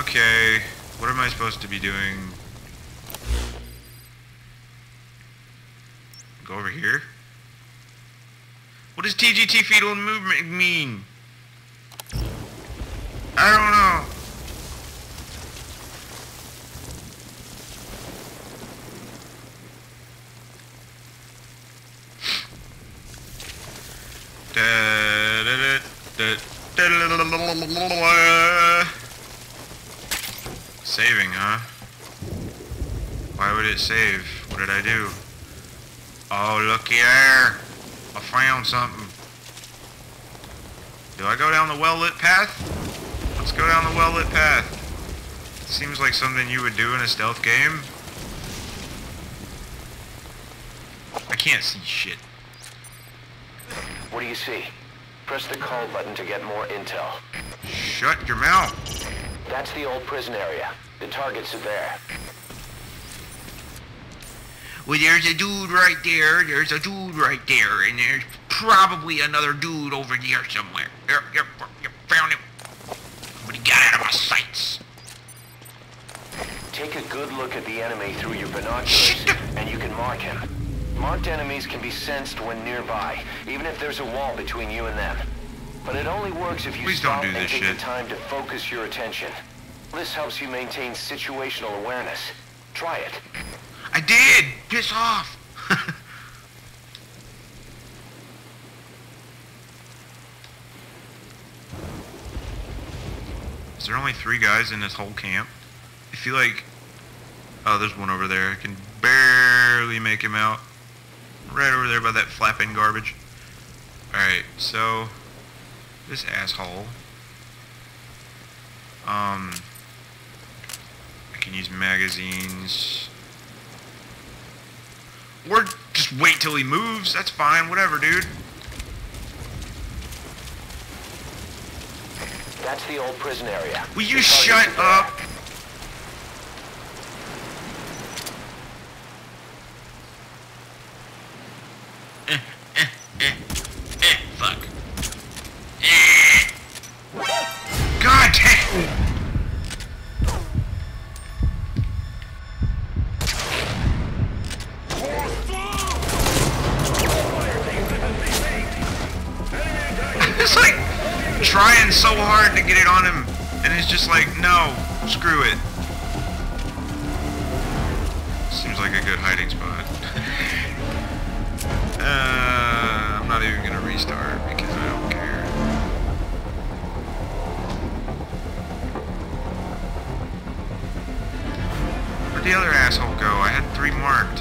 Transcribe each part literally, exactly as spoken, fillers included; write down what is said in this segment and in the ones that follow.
Okay, what am I supposed to be doing? Go over here? What does T G T fetal movement mean? I don't know. Da, da, da, da, da, da. Saving, huh? Why would it save? What did I do? Oh, looky there! I found something. Do I go down the well-lit path? Let's go down the well-lit path. Seems like something you would do in a stealth game. I can't see shit. What do you see? Press the call button to get more intel. Shut your mouth. That's the old prison area. The targets are there. Well, there's a dude right there, there's a dude right there, and there's probably another dude over there somewhere. Yep, yep, yep, found him. But he got out of my sights. Take a good look at the enemy through your binoculars, and you can mark him. Marked enemies can be sensed when nearby, even if there's a wall between you and them. But it only works if you Please stop don't do and this take shit. the time to focus your attention. This helps you maintain situational awareness. Try it. I did! Piss off! Is there only three guys in this whole camp? I feel like... Oh, there's one over there. I can barely make him out. Right over there by that flapping garbage. Alright, so... This asshole... Um... I can use magazines... Or just wait till he moves. That's fine. Whatever, dude. That's the old prison area. Will you The shut targets are up? there. Eh, eh, eh, eh, fuck. Eh. God damn! It's like trying so hard to get it on him, and it's just like, no, screw it. Seems like a good hiding spot. uh, I'm not even gonna restart because I don't care. Where'd the other asshole go? I had three marked.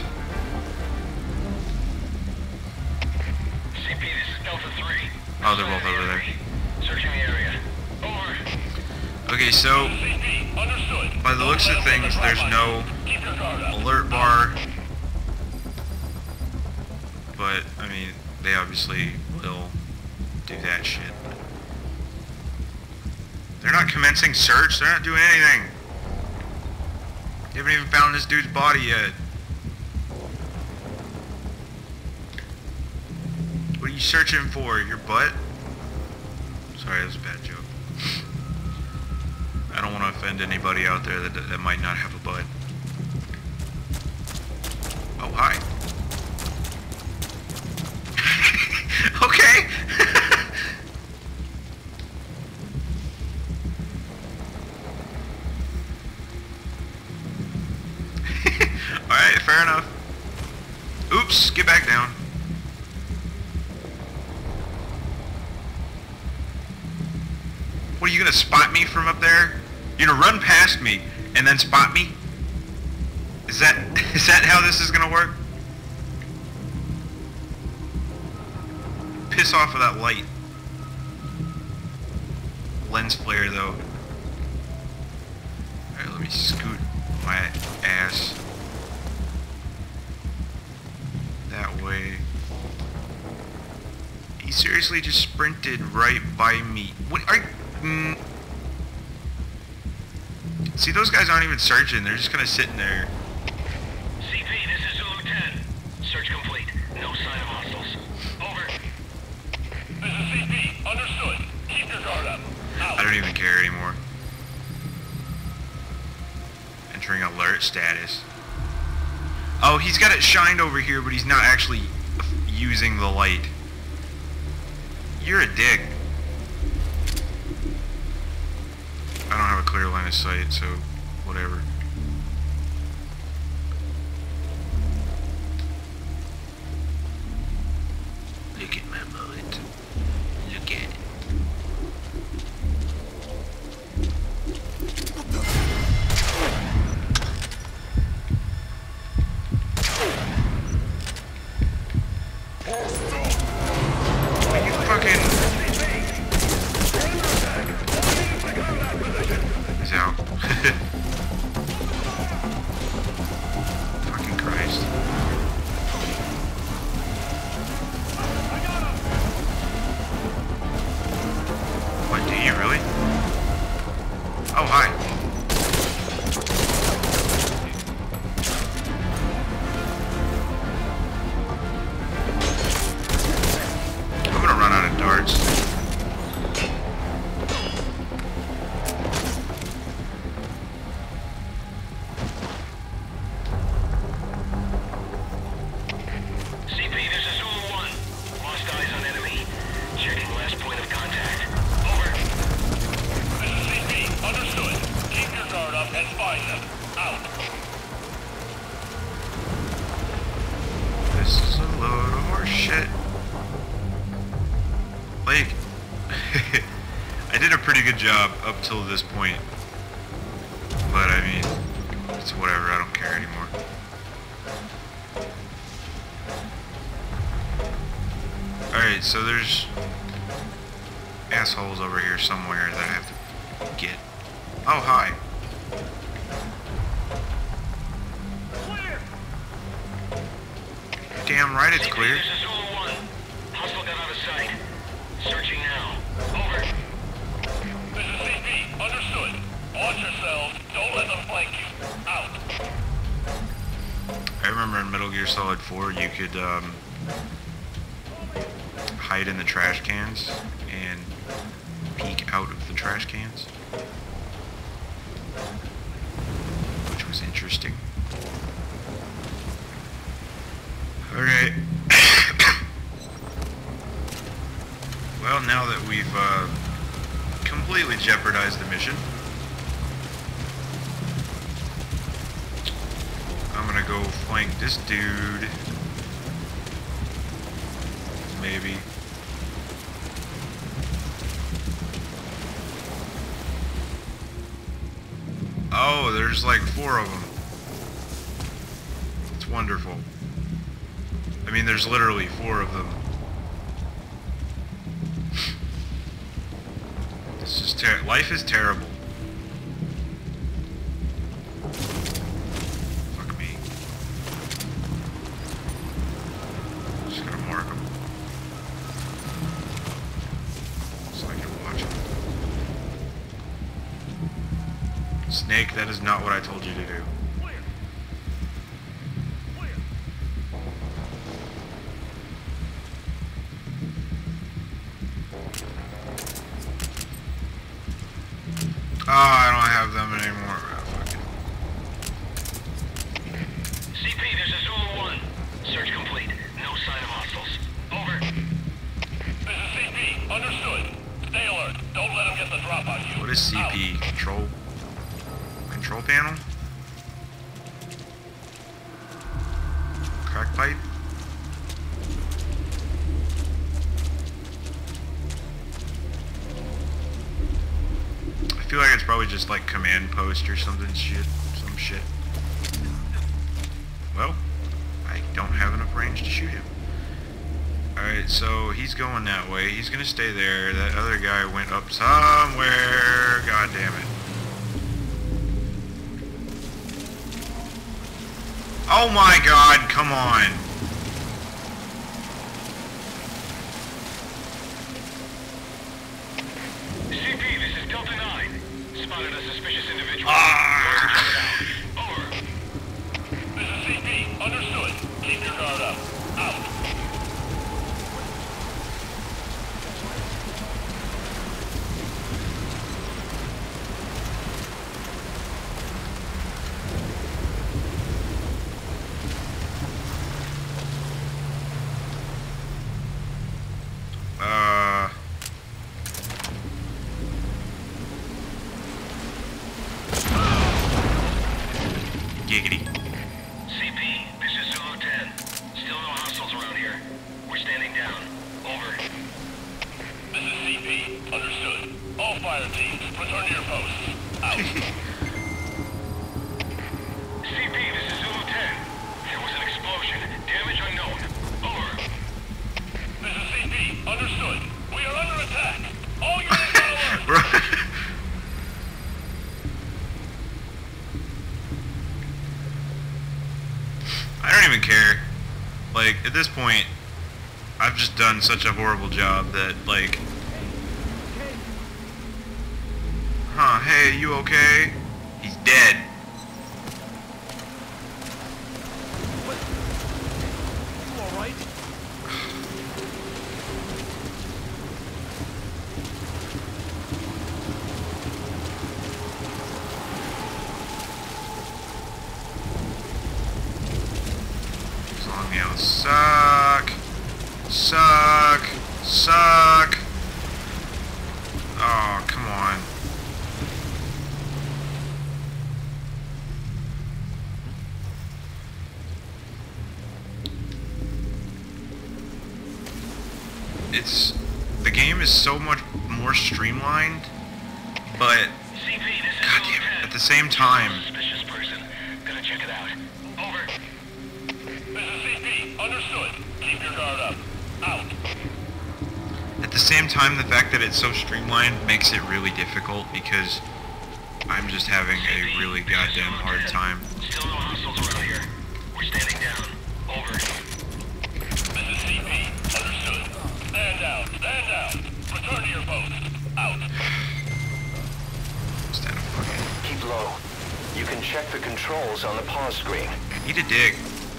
C P, this is Delta three. Oh, they're both over there. Searching the area. Over. Okay, so C P, understood. by the looks of things, there's no Keep your guard up. alert bar, but I mean, they obviously will do that shit. They're not commencing search, they're not doing anything. They haven't even found this dude's body yet. What are you searching for? Your butt? Sorry, that was a bad joke. I don't want to offend anybody out there that, that might not have a butt. Oh, hi. Okay. Alright, fair enough. Oops, get back down. What, are you gonna spot me from up there? You're gonna run past me and then spot me? Is that is that how this is gonna work? Piss off of that light. Lens flare though. Alright, let me scoot my ass that way. He seriously just sprinted right by me. What are mm. See, those guys aren't even searching, they're just kinda sitting there. C P, this is Zulu ten. Search complete. No sign of hostiles. Over. This is C P. Understood. Keep your guard up. Out. I don't even care anymore. Entering alert status. Oh, he's got it shined over here, but he's not actually using the light. You're a dick. I don't have a clear line of sight, so whatever. Look at my mullet. Look at it. Will you fucking... He's out. Fucking Christ. What, do you really? Oh, hi. I'm gonna run out of darts. This is a load of horse shit. Like, I did a pretty good job up till this point. But I mean, it's whatever, I don't care anymore. Alright, so there's assholes over here somewhere that I have to get. Oh, hi. Damn right it's clear. This is Zulu one. Hostile got out of sight. Searching now. Over. This is C P. Understood. Watch yourselves. Don't let them flank you. Out. I remember in Metal Gear Solid four you could um, hide in the trash cans and peek out of the trash cans, which was interesting. Alright. Well, now that we've uh, completely jeopardized the mission, I'm gonna go flank this dude. Maybe. Oh, there's like four of them. It's wonderful. I mean, there's literally four of them. This is ter- life is terrible. Fuck me. Just gonna mark them so I can watch them. Snake, that is not what I told you to do. Oh, I don't have them anymore. Oh, fuck it. C P, this is Zulu one. Search complete. No sign of hostiles. Over. This is C P. Understood. Stay alert. Don't let them get the drop on you. What is C P? Out. Control? Control panel? Crack pipe? I feel like it's probably just like command post or something shit, some shit. Well, I don't have enough range to shoot him. Alright, so he's going that way. He's gonna stay there. That other guy went up somewhere. God damn it. Oh my god, come on. C P, this is Delta nine. Spotted a suspicious individual. Ah. Over. This is C P. Understood. Keep your guard up. Out. giggity. C P, this is Zulu ten. Still no hostiles around here. We're standing down. Over. This is C P. Understood. All fire teams, return to your posts. Out. C P, this is Zulu ten. There was an explosion. Damage unknown. Over. This is C P. Understood. We are under attack. All units on alert. I don't even care. Like, at this point, I've just done such a horrible job that, like... Huh, hey, you okay? He's dead. What? You alright? Long nails suck. Suck. Suck. Oh, come on. It's... The game is so much more streamlined, but... C P, this is God Zulu damn it, ten. at the same time... Suspicious person. Gonna check it out. Over. This is C P. Understood. Keep your guard up. Out. At the same time, the fact that it's so streamlined makes it really difficult because I'm just having a really goddamn hard time. Still no hostiles around here. We're standing down. Over. This is C P. Understood. Stand down. Stand down. Return to your post. Out. Instead of fucking... Keep low. You can check the controls on the pause screen. Eat a dick.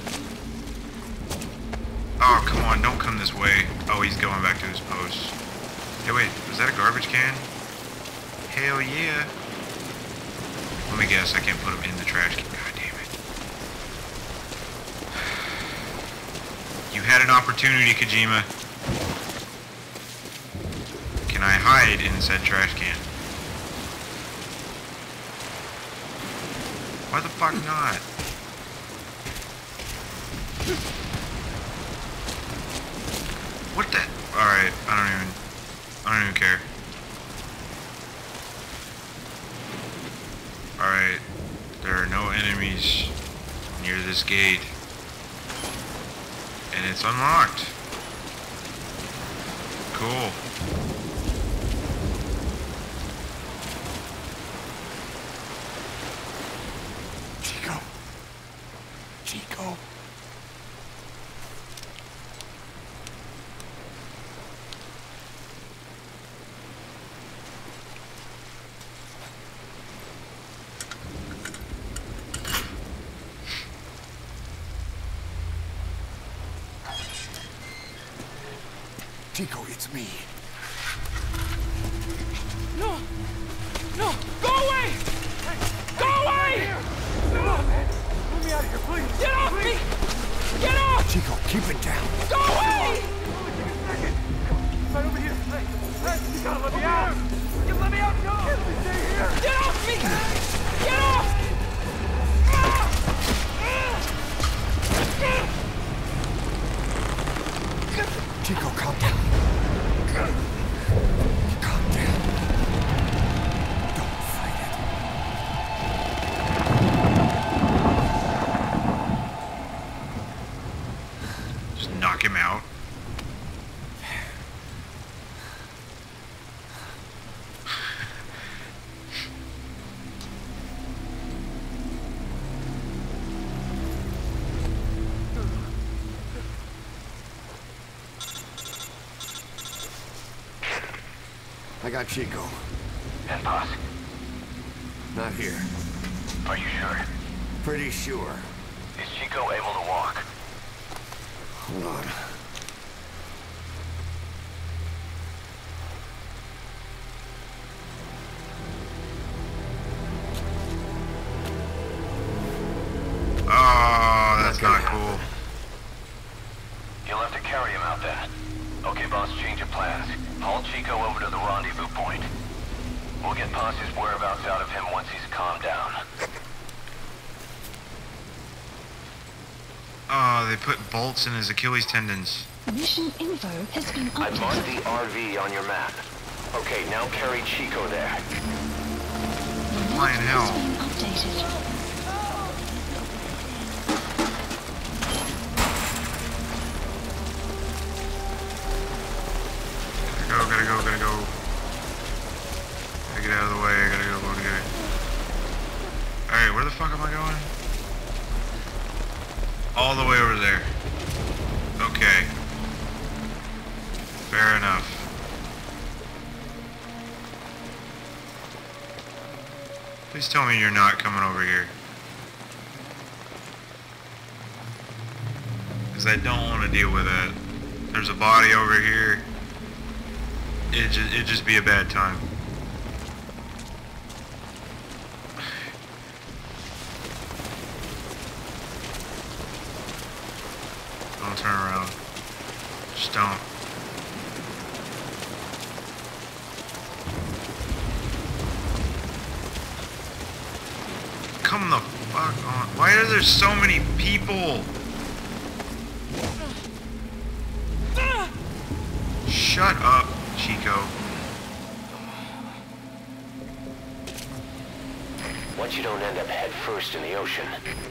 Oh, come on, don't come this way. Oh, he's going back to his post. Hey, wait, was that a garbage can? Hell yeah. Let me guess, I can't put him in the trash can. God damn it. You had an opportunity, Kojima. Can I hide in said trash can? Why the fuck not? What the? Alright, I don't even... I don't even care. Alright, there are no enemies near this gate. And it's unlocked. Cool. Chico. Chico. Chico, it's me. No! No! Go away! Go away! No, man. Let me out of here, please. Get off please. me! Get off! Chico, keep it down. Go away! Right over here. Hey, hey, you gotta let me out. You let me out. No. Stay here. Get off me! Get off! Chico, calm down. Calm down. Don't fight it. Just knock him out. I got Chico. And Paz, Not here. are you sure? Pretty sure. Is Chico able to walk? Hold on. Oh, that's Not not gonna cool. You'll have to carry him out then. Okay, boss, change of plans. Haul Chico over to the rendezvous point. We'll get Paz's whereabouts out of him once he's calmed down. Oh, they put bolts in his Achilles tendons. Mission info has been I marked updated. the R V on your map. Okay, now carry Chico there. Flying hell. Has been updated. Gotta go, gotta go, gotta go. Gotta get out of the way, I gotta go, gotta go. Alright, where the fuck am I going? All the way over there. Okay. Fair enough. Please tell me you're not coming over here. Because I don't want to deal with that. There's a body over here. It'd just, it'd just be a bad time. Don't turn around. Just don't. Come the fuck on. Why are there so many people? Shut up, Chico. Once you don't end up head first in the ocean.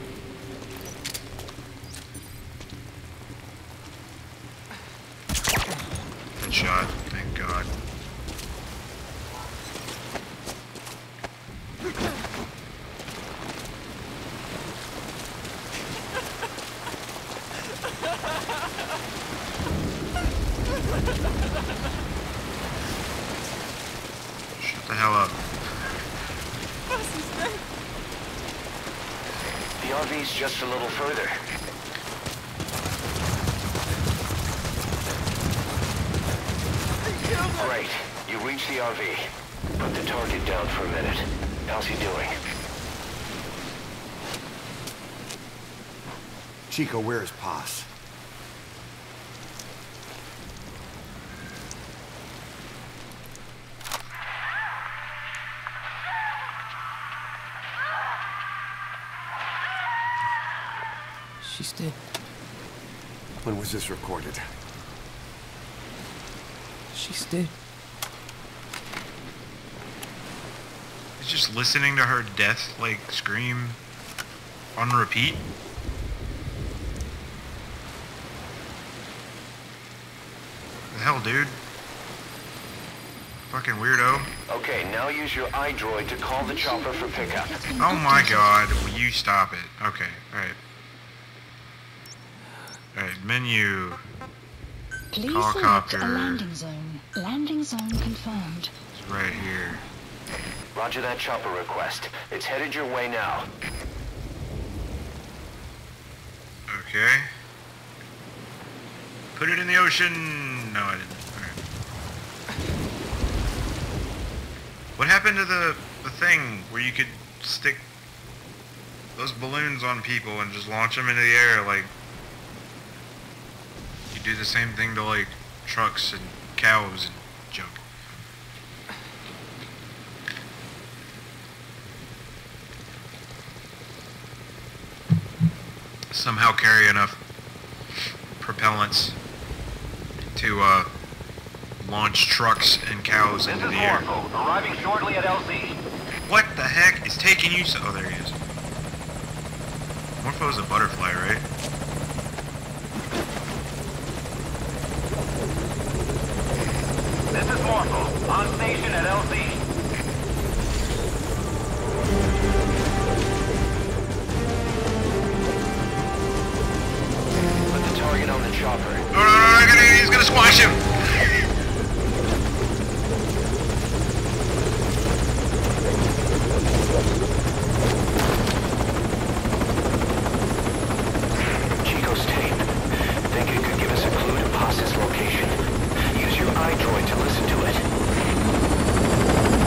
Good shot, thank God. Shut the hell up. The R V's just a little further. Great. You reached the R V. Put the target down for a minute. How's he doing? Chico, where is Paz? She's dead. When was this recorded? She's dead. He's just listening to her death, like, scream on repeat. The hell, dude? Fucking weirdo. Okay, now use your iDroid to call the chopper for pickup. Oh my God, will you stop it? Okay, alright. Alright, menu. Please Helicopter. select a landing zone. Landing zone confirmed. It's right here. Roger that chopper request. It's headed your way now. Okay. Put it in the ocean. No, I didn't. Alright. What happened to the, the thing where you could stick those balloons on people and just launch them into the air? Like, you do the same thing to, like, trucks and cows and junk. Somehow carry enough propellants to uh, launch trucks and cows into the air. arriving shortly at L Z. What the heck is taking you so... Oh, there he is. Morpho's a butterfly, right? This is Morpho, on station at L Z. Put the target on the chopper. No, no, no, no, no, he's gonna squash him! Chico's tape. Think it could give us a clue to Paz's location? Use your iDroid to listen to it.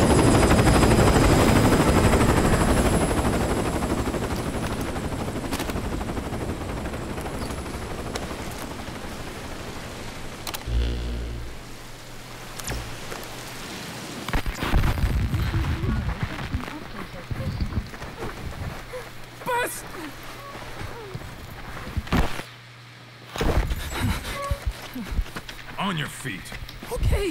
On your feet. Okay.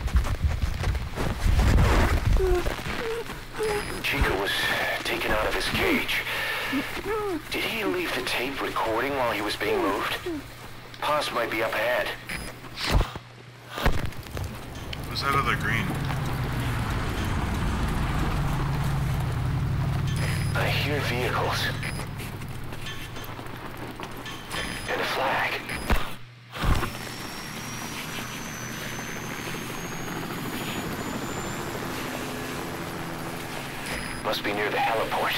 Chico was taken out of his cage. Did he leave the tape recording while he was being moved? Paz might be up ahead. What's that other green? I hear vehicles. And a flag. Must be near the heliport.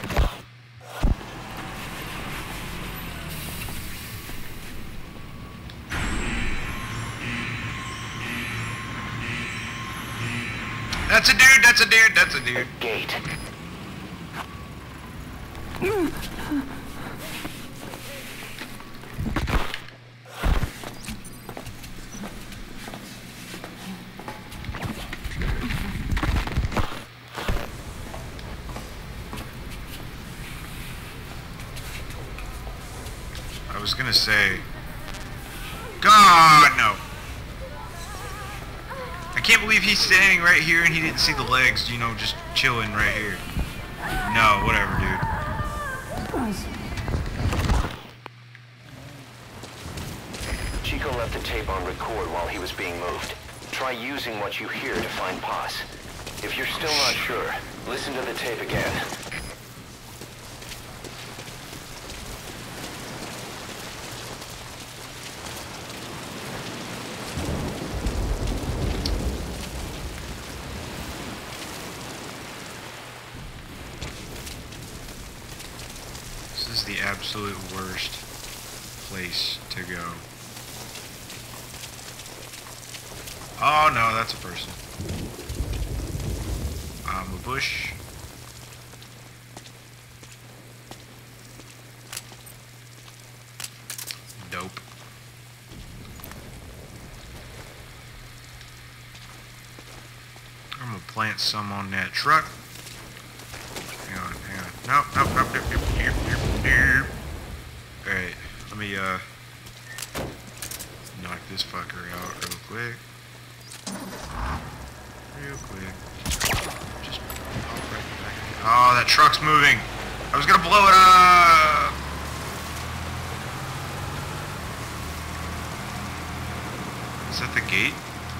That's a dude, that's a dude, that's a dude. Gate. I was gonna say, God, no. I can't believe he's standing right here and he didn't see the legs, you know, just chilling right here. No, whatever, dude. Chico left the tape on record while he was being moved. Try using what you hear to find Paz. If you're still not sure, listen to the tape again. This is the absolute worst place to go. Oh no, that's a person. Um, a bush. Dope. I'm gonna plant some on that truck. Hang on, hang on. Nope, nope, nope, nope, nope, nope, nope, nope. Alright, let me, uh, knock this fucker out real quick. Real quick. Just pop right back. Oh, that truck's moving! I was gonna blow it up! Is that the gate?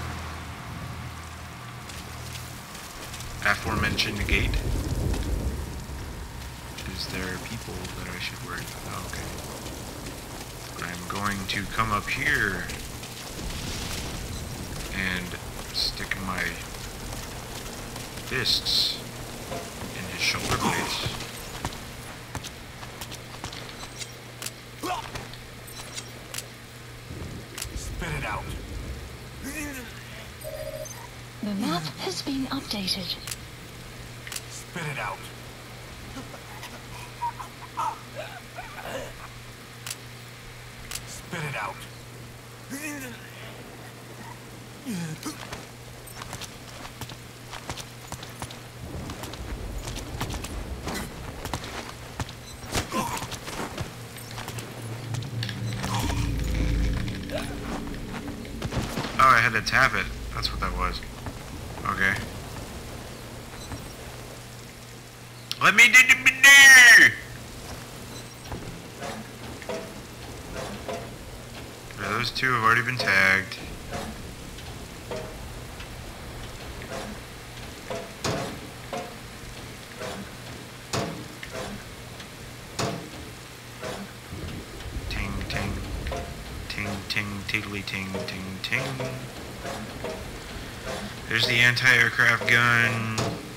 Aforementioned gate? Is there people that I should worry about? Oh, okay. I'm going to come up here and stick my fists in his shoulder blades. Spit it out. The map has been updated. Spit it out. Spit it out. Oh, I had to tap it. That's what that was. Okay. Let me do the there. Those two have already been tagged. Ting ting. Ting ting tiddly ting ting ting. There's the anti-aircraft gun.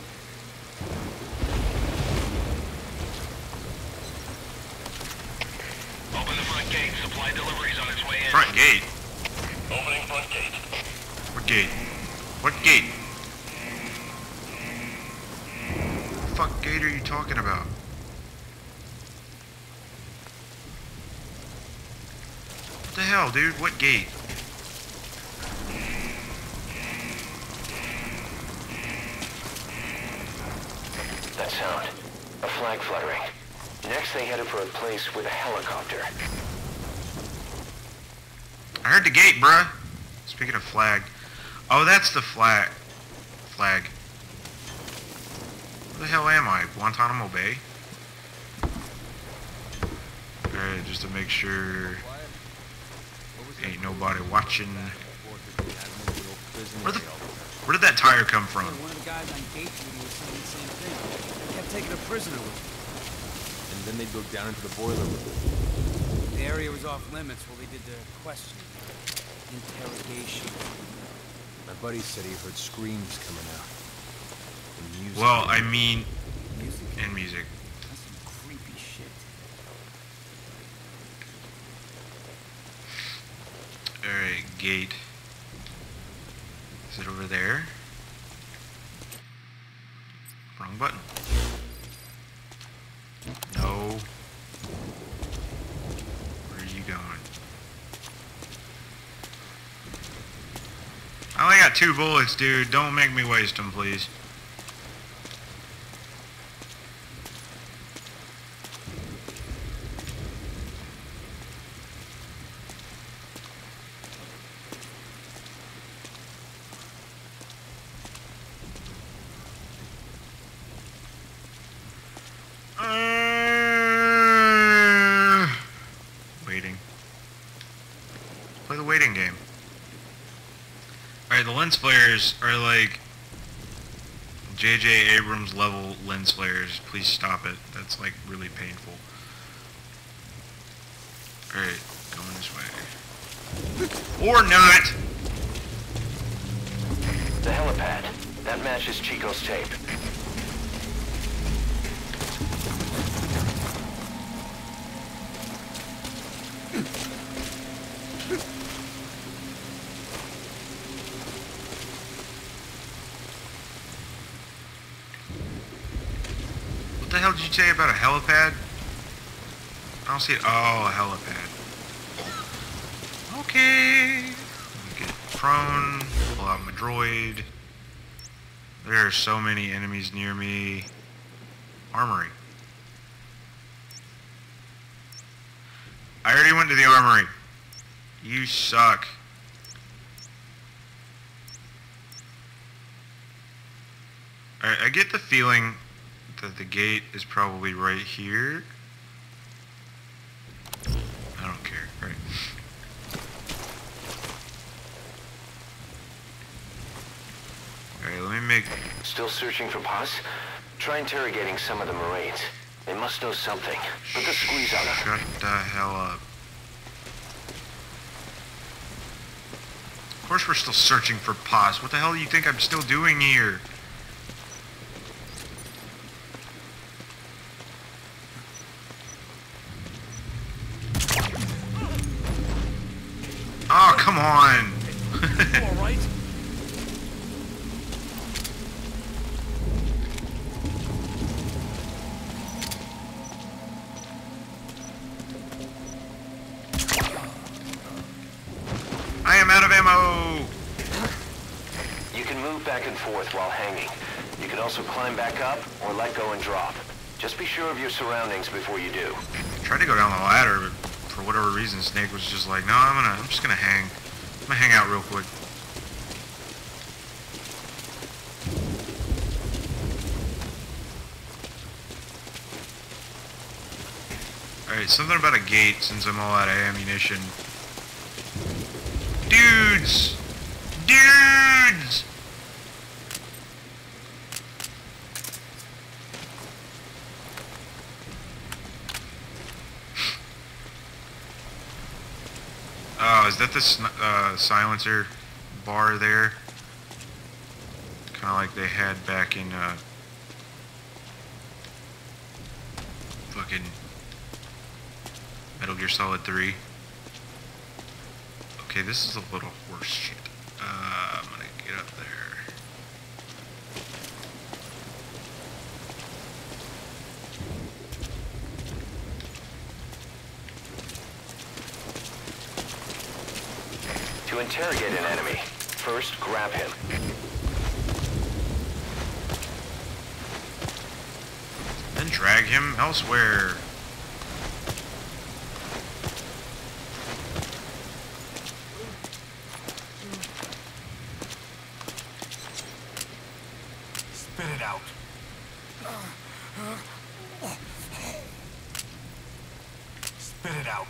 Open the front gate. Supply deliveries on its way in. Front gate? Opening front gate. What gate? What gate? What the fuck gate are you talking about? What the hell, dude? What gate? That sound. A flag fluttering. Next they headed for a place with a helicopter. I heard the gate, bruh. It's Speaking of flag. Oh, that's the flag. Flag. Where the hell am I? Guantanamo Bay? Alright, just to make sure ain't nobody watching. Where the where did that tire come from? One of the guys on gate duty was saying the same thing. They kept taking a prisoner with them. And then they'd go down into the boiler room. The area was off limits while they did the questioning. Interrogation. My buddy said he heard screams coming out. And music. Well, I mean, Music? and music. That's some creepy shit. Alright, gate. Is it over there? Wrong button. No. Where are you going? I only got two bullets, dude. Don't make me waste them, please. Uh, waiting. Play the waiting game. Alright, the lens flares are like J J Abrams level lens flares. Please stop it. That's like really painful. Alright, going this way. Or not! The helipad. That matches Chico's tape. What the hell did you say about a helipad? I don't see it. Oh, a helipad. Okay. Let me get prone. Pull out my droid. There are so many enemies near me. Armory. I already went to the armory. You suck. Alright, I get the feeling that the gate is probably right here. I don't care. Right. Alright, let me make... Still searching for Paz? Try interrogating some of the Marines. They must know something. Put the squeeze on them. Shut the hell up. Of course we're still searching for Paz. What the hell do you think I'm still doing here? Oh, come on! All right. I am out of ammo! You can move back and forth while hanging. You can also climb back up or let go and drop. Just be sure of your surroundings before you do. Tried to go down the ladder, but for whatever reason, Snake was just like, no, I'm gonna, I'm just gonna hang. I'm gonna hang out real quick. Alright, something about a gate since I'm all out of ammunition. Dudes! Dudes! Oh, is that the sn uh, silencer bar there? Kind of like they had back in uh, fucking Metal Gear Solid three. Okay, this is a little horse shit. Uh, I'm gonna get up there. To interrogate an enemy, first grab him. Then drag him elsewhere. Spit it out.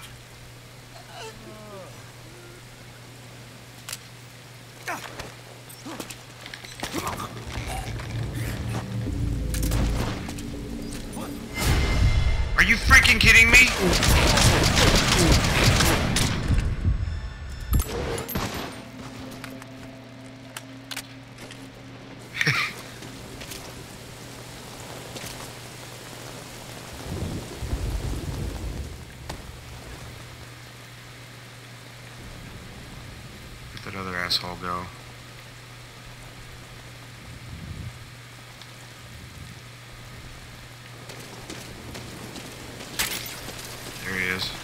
Are you freaking kidding me? Where'd that other asshole go? There he is.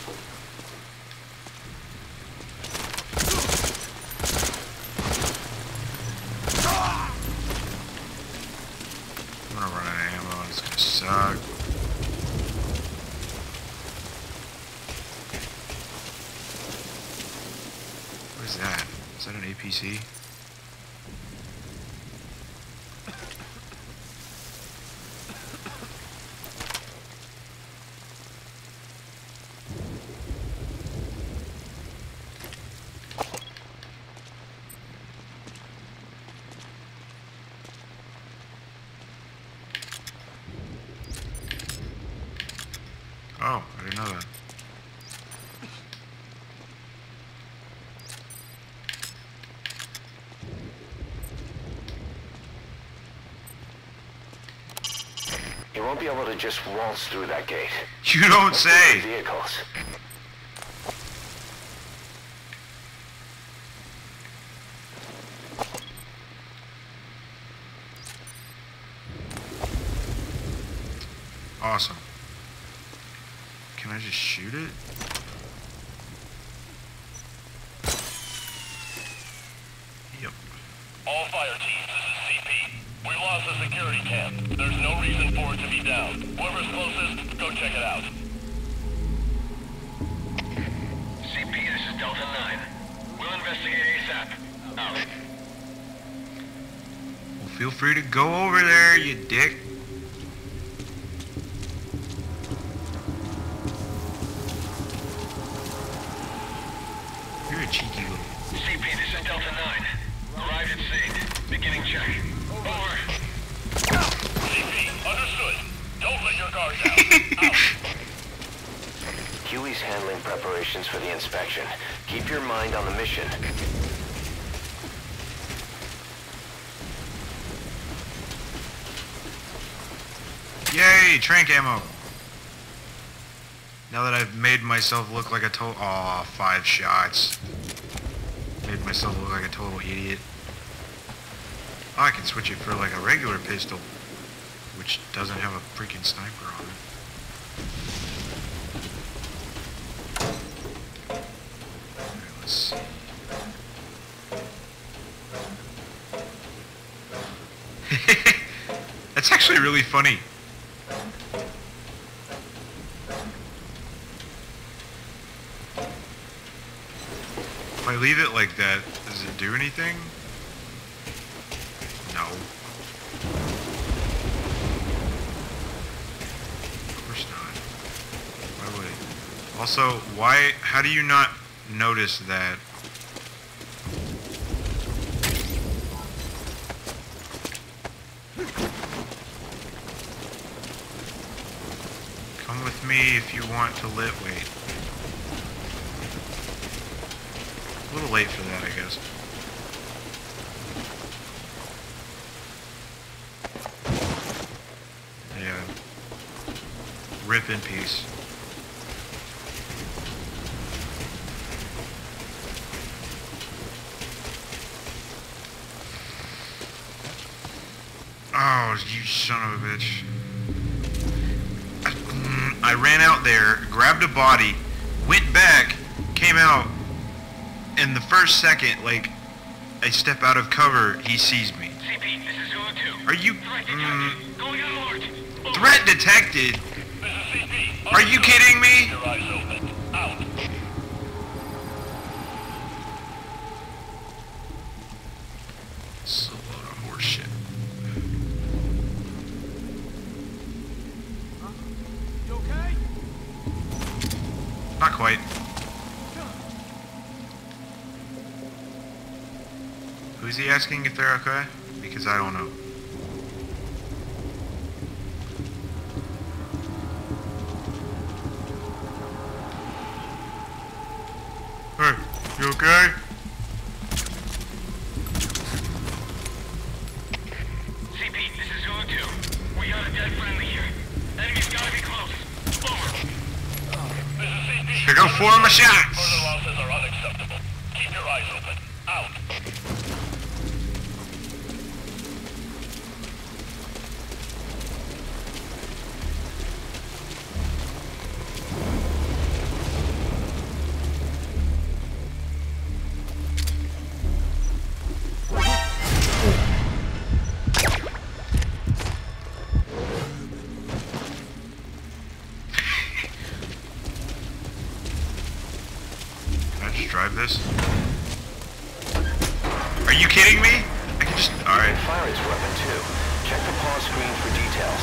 I'm gonna run out of ammo and it's gonna suck. What is that? Is that an A P C? Oh, I didn't know that. You won't be able to just waltz through that gate. You don't say! Vehicles. Awesome. Can I just shoot it? Yep. All fire teams, this is C P. We lost the security camp. There's no reason for it to be down. Whoever's closest, go check it out. C P, this is Delta nine. We'll investigate ASAP. Out. Well, feel free to go over there, you dick. You're a cheeky little... C P, this is Delta nine. Arrived at scene. Beginning check. Over. C P, understood. Don't let your guard down. Out. Huey's handling preparations for the inspection. Keep your mind on the mission. Yay, trank ammo. Now that I've made myself look like a total... Aw, five shots. Made myself look like a total idiot. Oh, I can switch it for like a regular pistol, which doesn't have a freaking sniper on it. Alright, let's see. That's actually really funny. If I leave it like that, does it do anything? No. Of course not. Why would it? Also, why, how do you not notice that? Come with me if you want to lit wait. A little late for that, I guess. Yeah. Rip in peace. Oh, you son of a bitch. I, mm, I ran out there, grabbed a body, went back, came out, and the first second, like, I step out of cover, he sees me. C P, this is Zulu two. Are you... Threat detected. Mm, Going on alert. Over. threat detected? This is C P. Are you kidding me? Your eyes open. Out. It's a load of horse shit. You okay? Not quite. Who's he asking if they're okay? Because I don't know. Hey, you okay? C P, this is Zulu two. We got a dead friendly here. Enemy's gotta be close. Over. This is C P. Here go four of my shots! Further losses are unacceptable. Keep your eyes open. Out. Drive this? Are you kidding me? I can just... Alright. Fire its weapon too. Check the pause screen for details.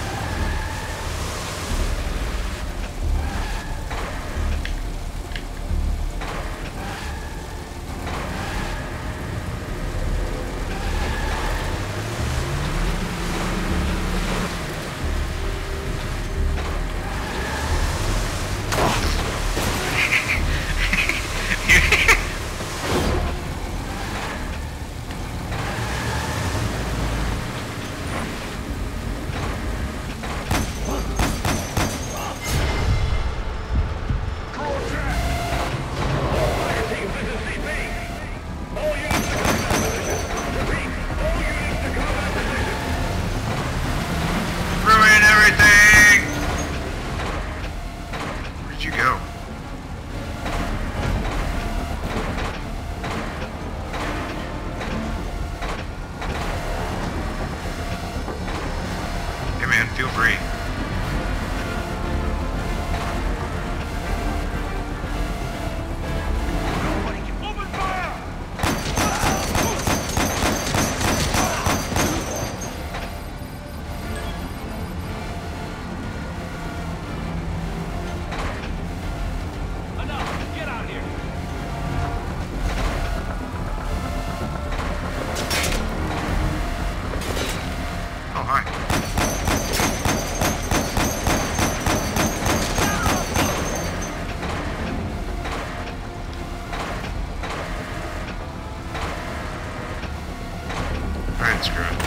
Feel free. Oh, hi. Alright, screw it.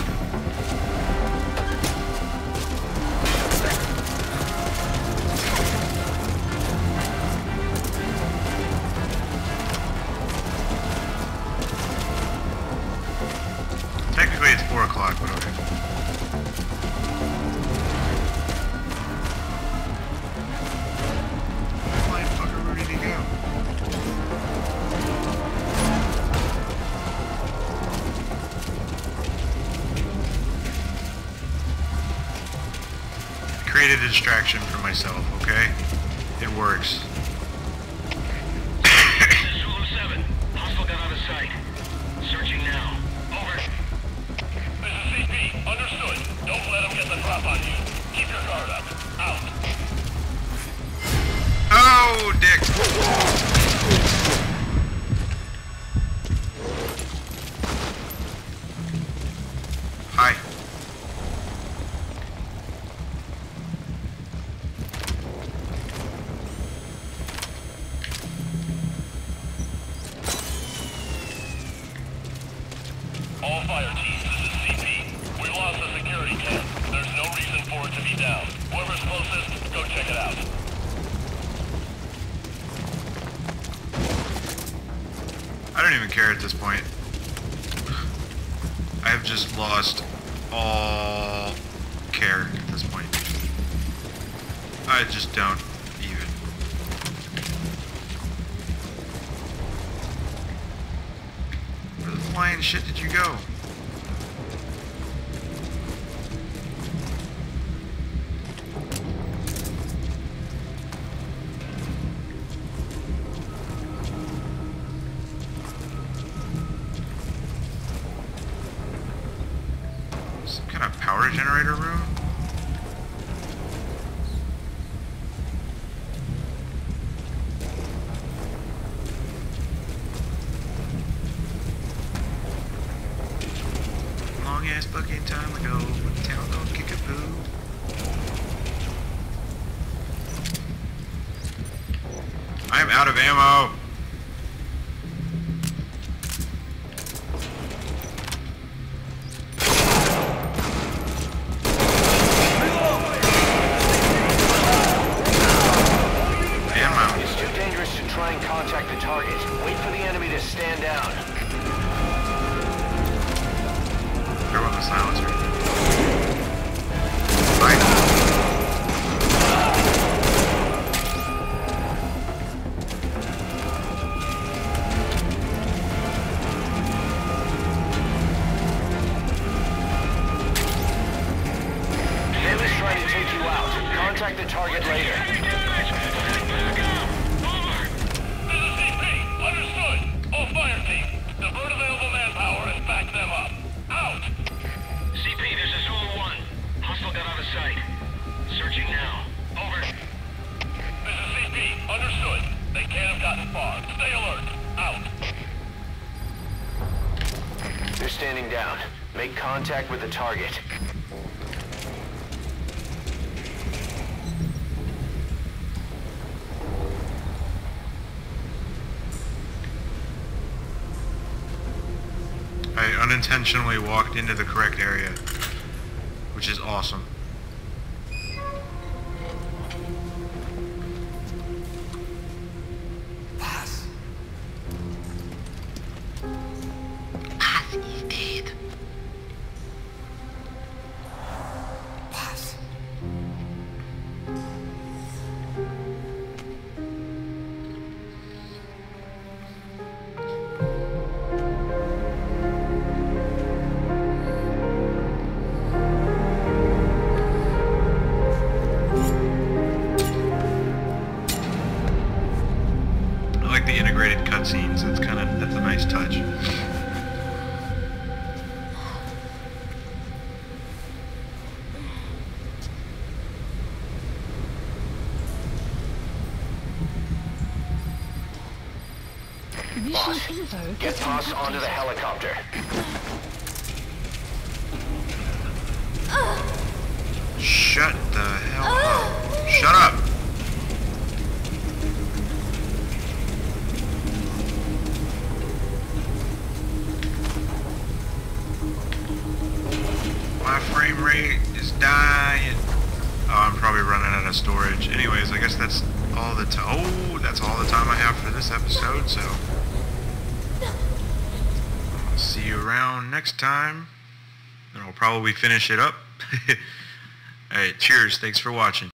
Technically it's four o'clock, but okay. Flying fucker, where did he go? Created a distraction for myself, okay? It works. This is Zulu seven. Hostile got out of sight. Searching now. Over. This is C P. Understood. Don't let him get the drop on you. Keep your guard up. Out. Oh, dick! Hi. All fire teams, this is C P. We lost the security tent. There's no reason for it to be down. Whoever's closest, go check it out. I don't even care at this point. I have just lost all care at this point. I just don't even. Where the flying shit did you go? Some kind of power generator room? time ago, a town called Kickapoo. I am out of ammo. Ammo. It's too dangerous to try and contact the target. Wait for the enemy to stand down. Throw on the silencer. Right. Contact the target later. Over. This is C P. Understood. All fire teams. Divert available manpower and back them up. Out. C P, this is Zulu one. Hostile got out of sight. Searching now. Over. This is C P. Understood. They can't have gotten far. Stay alert. Out. They're standing down. Make contact with the target. I unintentionally walked into the correct area, which is awesome. Paz. Paz is dead. Paz. The integrated cutscenes, that's kind of, that's a nice touch. Boss, get Paz onto the helicopter. Shut the hell up. Shut up! My frame rate is dying. Oh, I'm probably running out of storage. Anyways, I guess that's all the time. Oh, that's all the time I have for this episode, so I'll see you around next time, and I'll probably finish it up. Alright, cheers. Thanks for watching.